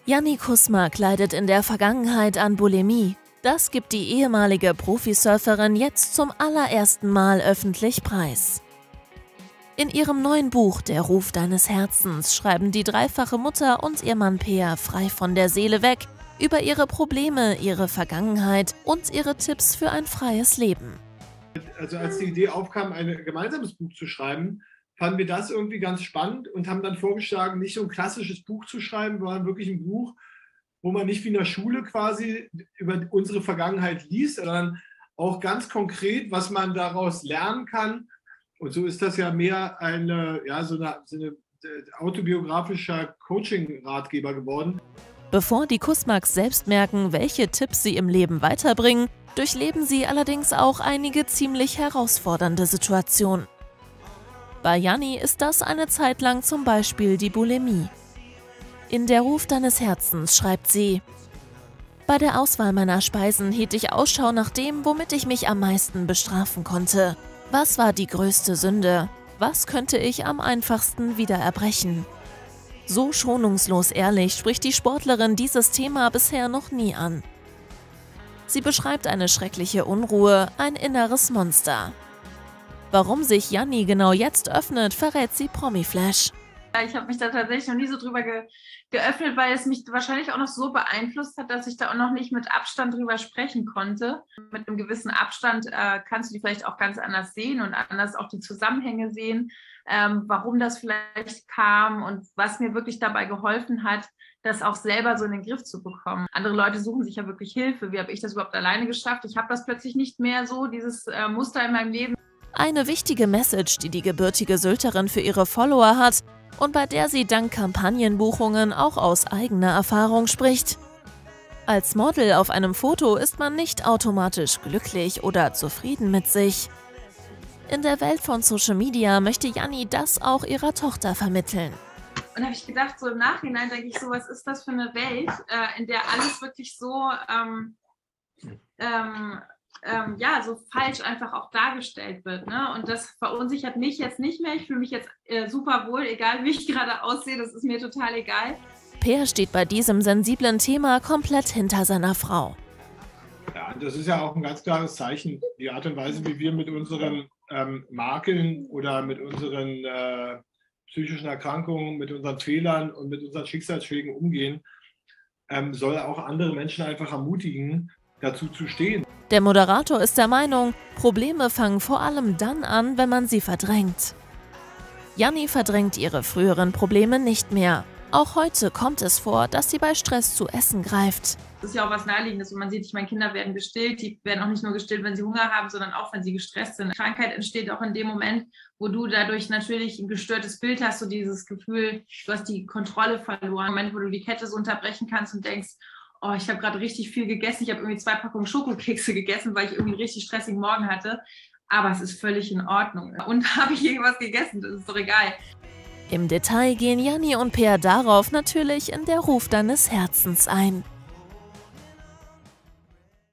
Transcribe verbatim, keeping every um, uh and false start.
Janni Kuzmak leidet in der Vergangenheit an Bulimie. Das gibt die ehemalige Profisurferin jetzt zum allerersten Mal öffentlich preis. In ihrem neuen Buch »Der Ruf deines Herzens« schreiben die dreifache Mutter und ihr Mann Peer frei von der Seele weg über ihre Probleme, ihre Vergangenheit und ihre Tipps für ein freies Leben. Also als die Idee aufkam, ein gemeinsames Buch zu schreiben, fanden wir das irgendwie ganz spannend und haben dann vorgeschlagen, nicht so ein klassisches Buch zu schreiben, sondern wirklich ein Buch, wo man nicht wie in der Schule quasi über unsere Vergangenheit liest, sondern auch ganz konkret, was man daraus lernen kann. Und so ist das ja mehr eine, ja, so eine, so eine autobiografischer Coaching-Ratgeber geworden. Bevor die Kuzmaks selbst merken, welche Tipps sie im Leben weiterbringen, durchleben sie allerdings auch einige ziemlich herausfordernde Situationen. Bei Janni ist das eine Zeit lang zum Beispiel die Bulimie. In »Der Ruf deines Herzens« schreibt sie: Bei der Auswahl meiner Speisen hielt ich Ausschau nach dem, womit ich mich am meisten bestrafen konnte. Was war die größte Sünde? Was könnte ich am einfachsten wieder erbrechen? So schonungslos ehrlich spricht die Sportlerin dieses Thema bisher noch nie an. Sie beschreibt eine schreckliche Unruhe, ein inneres Monster. Warum sich Janni genau jetzt öffnet, verrät sie Promiflash. Ich habe mich da tatsächlich noch nie so drüber ge geöffnet, weil es mich wahrscheinlich auch noch so beeinflusst hat, dass ich da auch noch nicht mit Abstand drüber sprechen konnte. Mit einem gewissen Abstand äh, kannst du die vielleicht auch ganz anders sehen und anders auch die Zusammenhänge sehen, ähm, warum das vielleicht kam und was mir wirklich dabei geholfen hat, das auch selber so in den Griff zu bekommen. Andere Leute suchen sich ja wirklich Hilfe. Wie habe ich das überhaupt alleine geschafft? Ich habe das plötzlich nicht mehr so, dieses äh, Muster in meinem Leben. Eine wichtige Message, die die gebürtige Sylterin für ihre Follower hat und bei der sie dank Kampagnenbuchungen auch aus eigener Erfahrung spricht. Als Model auf einem Foto ist man nicht automatisch glücklich oder zufrieden mit sich. In der Welt von Social Media möchte Janni das auch ihrer Tochter vermitteln. Und da habe ich gedacht, so im Nachhinein denke ich so, was ist das für eine Welt, äh, in der alles wirklich so, ähm, ähm, ähm, ja, so falsch einfach auch dargestellt wird. Ne? Und das verunsichert mich jetzt nicht mehr. Ich fühle mich jetzt äh, super wohl, egal wie ich gerade aussehe, das ist mir total egal. Peer steht bei diesem sensiblen Thema komplett hinter seiner Frau. Ja, das ist ja auch ein ganz klares Zeichen, die Art und Weise, wie wir mit unseren ähm, Makeln oder mit unseren äh, psychischen Erkrankungen, mit unseren Fehlern und mit unseren Schicksalsschlägen umgehen, ähm, soll auch andere Menschen einfach ermutigen, dazu zu stehen. Der Moderator ist der Meinung, Probleme fangen vor allem dann an, wenn man sie verdrängt. Janni verdrängt ihre früheren Probleme nicht mehr. Auch heute kommt es vor, dass sie bei Stress zu Essen greift. Das ist ja auch was Naheliegendes, wenn man sieht, ich meine, Kinder werden gestillt, die werden auch nicht nur gestillt, wenn sie Hunger haben, sondern auch, wenn sie gestresst sind. Krankheit entsteht auch in dem Moment, wo du dadurch natürlich ein gestörtes Bild hast, so dieses Gefühl, du hast die Kontrolle verloren. Im Moment, wo du die Kette so unterbrechen kannst und denkst, oh, ich habe gerade richtig viel gegessen, ich habe irgendwie zwei Packungen Schokokekse gegessen, weil ich irgendwie einen richtig stressigen Morgen hatte, aber es ist völlig in Ordnung. Und habe ich irgendwas gegessen, das ist doch egal. Im Detail gehen Janni und Peer darauf natürlich in »Der Ruf deines Herzens« ein.